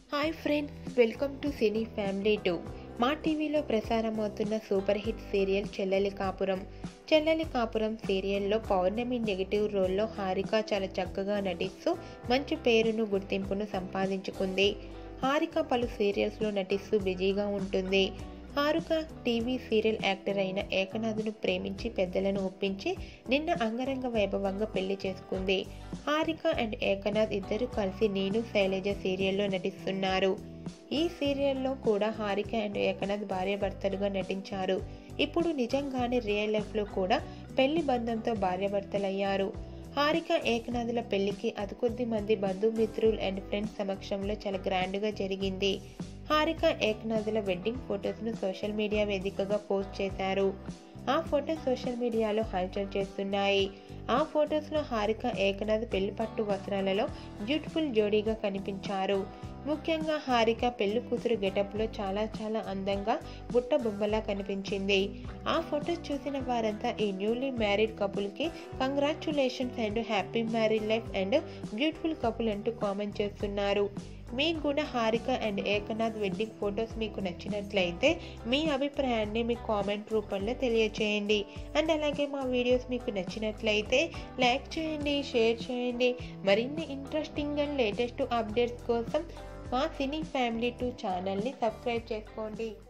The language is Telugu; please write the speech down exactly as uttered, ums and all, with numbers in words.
Hi friends, welcome to cine family two. మా టీవీలో ప్రసారమవుతున్న super hit serial Chellelikapuram. Chellelikapuram సీరియల్లో పౌర్ణమి నెగిటివ్ రోల్లో హారిక చాలా చక్కగా నటిస్తూ మంచి పేరును గుర్తింపును సంపాదించుకుంది. హారిక పలు సీరియల్స్లో నటిస్తూ బిజీగా ఉంటుంది. హారిక టీవీ సీరియల్ యాక్టర్ అయిన ఏకనాథ్ను ప్రేమించి పెద్దలను ఒప్పించి నిన్న అంగరంగ వైభవంగా పెళ్లి చేసుకుంది. హారిక అండ్ ఏకనాథ్ ఇద్దరు కలిసి నేను శైలజ సీరియల్లో నటిస్తున్నారు. ఈ సీరియల్లో కూడా హారిక అండ్ ఏకనాథ్ భార్యాభర్తలుగా నటించారు. ఇప్పుడు నిజంగానే రియల్ లైఫ్లో కూడా పెళ్లి బంధంతో భార్యాభర్తలయ్యారు. హారిక ఏకనాథ్ల పెళ్లికి అతికొద్ది మంది బంధుమిత్రులు అండ్ ఫ్రెండ్స్ సమక్షంలో చాలా గ్రాండ్గా జరిగింది. హారిక ఏకనాథ్ల వెడ్డింగ్ ఫొటోస్ను సోషల్ మీడియా వేదికగా పోస్ట్ చేశారు. ఆ ఫొటోస్ సోషల్ మీడియాలో హల్చల్ చేస్తున్నాయి. ఆ ఫొటోస్లో హారిక ఏకనాథ్ పెళ్లి పట్టు వస్త్రాలలో బ్యూటిఫుల్ జోడీగా కనిపించారు. ముఖ్యంగా హారిక పెళ్లి కూతురు గెటప్లో చాలా చాలా అందంగా బుట్ట బొమ్మలా కనిపించింది. ఆ ఫొటోస్ చూసిన వారంతా ఈ న్యూలీ మ్యారీడ్ కపుల్కి congratulations and happy married life and beautiful couple అంటూ కామెంట్ చేస్తున్నారు. మీకు కూడా Harika and Ekanath wedding photos మీకు నచ్చినట్లయితే మీ అభిప్రాయాన్ని మీ కామెంట్ రూపంలో తెలియచేయండి. అండ్ అలాగే మా వీడియోస్ మీకు నచ్చినట్లయితే లైక్ చేయండి, షేర్ చేయండి. మరిన్ని ఇంట్రెస్టింగ్ అండ్ లేటెస్ట్ అప్డేట్స్ కోసం మా సినీ ఫ్యామిలీ టూ ఛానల్ని సబ్స్క్రైబ్ చేసుకోండి.